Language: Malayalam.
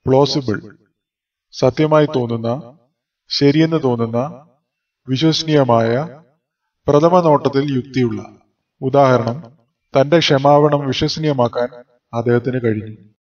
പ്ലോസിബിൾ, സത്യമായി തോന്നുന്ന, ശരിയെന്ന് തോന്നുന്ന, വിശ്വസനീയമായ, പ്രഥമ നോട്ടത്തിൽ യുക്തിയുള്ള. ഉദാഹരണം, തന്റെ ക്ഷമാപണം വിശ്വസനീയമാക്കാൻ അദ്ദേഹത്തിന് കഴിഞ്ഞു.